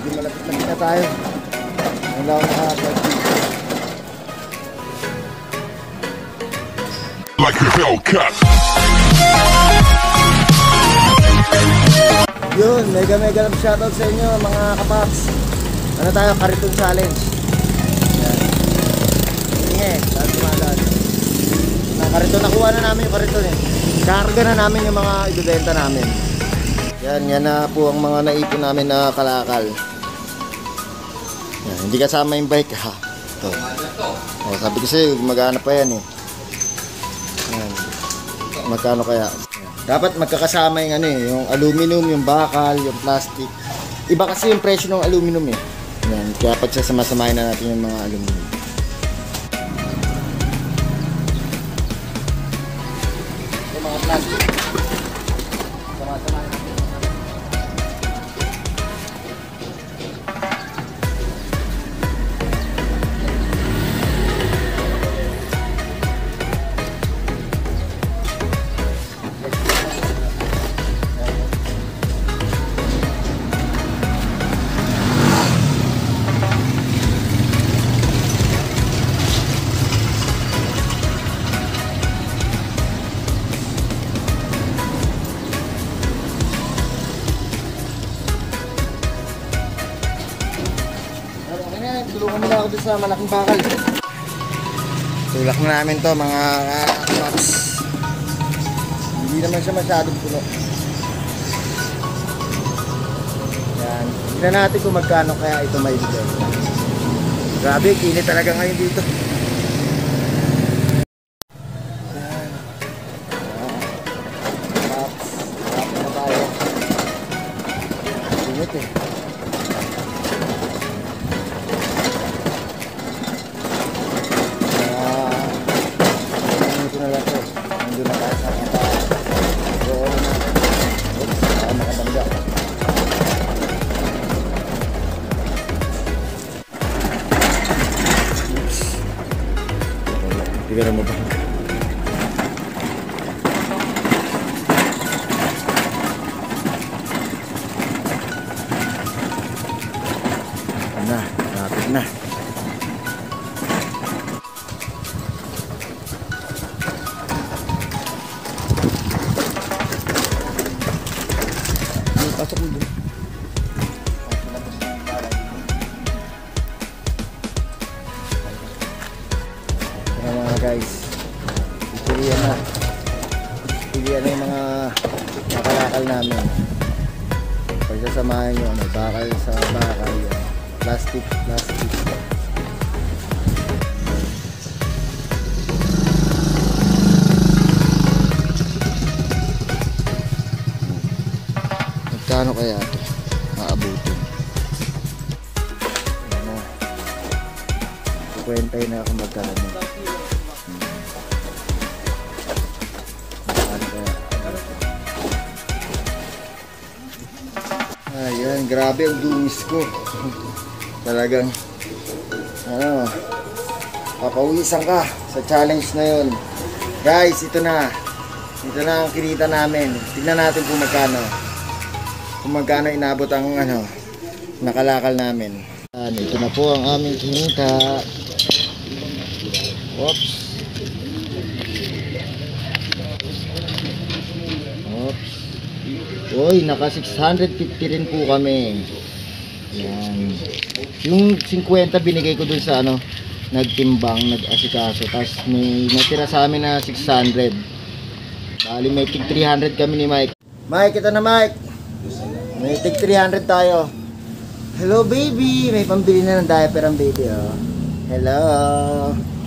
medyo malapit na tayo. Wala akong nakakagod. Like a Hellcat. Yun, mega love shoutout sa inyo mga kapaps. Ano tayo, Kariton Challenge. Yan. Hingi, dahil tumadaan. Kariton, nakuha na namin yung Kariton eh. Karga na namin yung mga ibibenta namin. Yan na po ang mga naipon namin na kalakal. Yan, hindi kasama yung bike ha. Ito. Oh, sabi ko sa'yo, magana pa yan eh. Yan. Magkano kaya? Dapat magkakasama yung ano eh, yung aluminum, yung bakal, yung plastic. Iba kasi yung presyo ng aluminum eh. Yan, kaya pagsasama-samahin na natin yung mga aluminum. Yung mga plastic. Sama-samahin natin. Tulungan mo na ako sa malaking bakal. Tulak na namin to mga kapaps. Hindi naman siya masyadong puno. Yan. Tignan natin kung magkano kaya ito may bigay. Grabe, kinit talaga ngayon dito. Yan. Kapaps. Kapaps na tayo. Kinit eh. Tignan mo ba? Lapit na. Pasok mo dun. Guys, pilihan na yung mga nakalakal namin. Pagsasamahin nyo, ano, bakal sa bakal, plastic. Magkano kaya ito maabutin? Ano, 50 na akong magkano. Ayan, grabe ang dungis ko. Talagang ano, papawisan ka sa challenge na yun. Guys, ito na ang kinita namin. Tignan natin kung magkano inabot ang ano, nakalakal namin. Ito na po ang aming kinita. Oops. Uy, naka 650 rin po kami. Yan. Yung 50 binigay ko dun sa ano, nagtimbang, nag-asikaso. Tapos may natira sa amin na 600. Bali may tig 300 kami ni Mike. Mike, ito na Mike. May tig 300 tayo. Hello baby. May pambili na ng diaper ang baby oh. Hello.